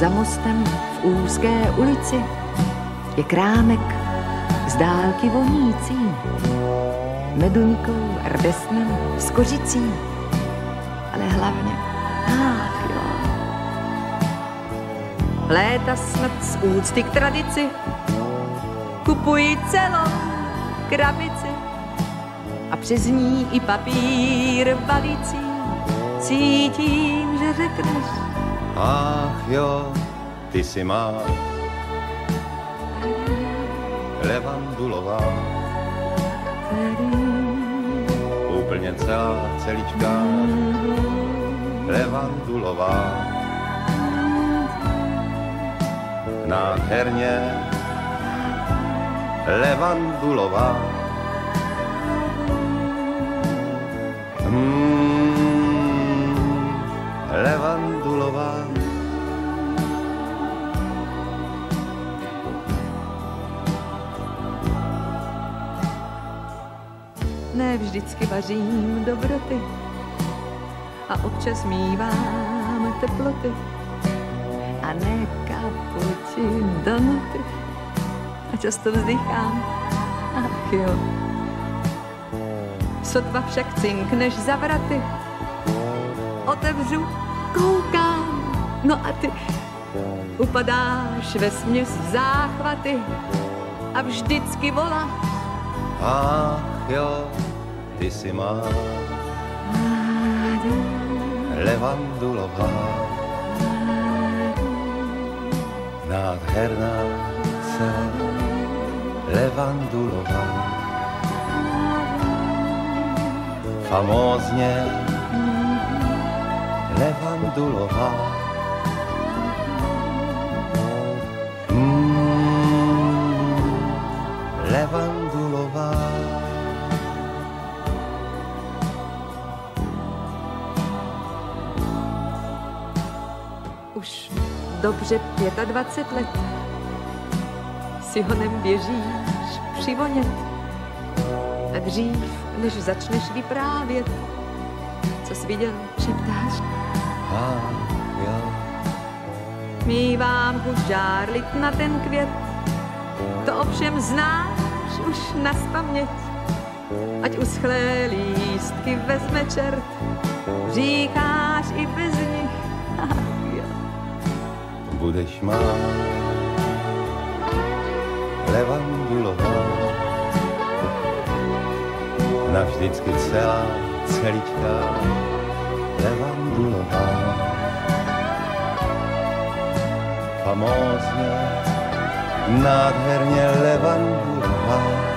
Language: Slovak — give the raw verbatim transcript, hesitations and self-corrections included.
za mostem v úzké ulici je krámek z dálky vonící meduňkou, rdesnem, s kořicí, ale hlavně, ach jo. Léta snad z úcty k tradici kupuji celou krabici a přes ní i papír balící. Cítím, že řekneš, ach jo, ty si má levandulová, úplně celá, celička, levandulová, nádherně levandulová. Hmm, levandulová. Ne vždycky vařím dobroty a občas mívám teploty a ne kaputi donuty a často vzdychám, ach jo. Sotva však cinkneš za vraty, otevřu, koukám, no a ty upadáš vesměs v záchvaty a vždycky volá, ach jo, ty si má levandulová, nádherná se levandulová, famózně levandulová. Mm, levandulová. Už dobře dvacet pět let si honem běžíš přivonět a dřív, než začneš vyprávět, co jsi viděl, šeptáš. Ah, jo. Mívám chuť žárlit na ten květ, to ovšem znáš už naspaměť. Ať uschlé lístky vezme čert, říkáš i bez nich, ach jo. Budeš má levandulová, navždycky celá, celičká levandulová, famózně, nádherně levandulová.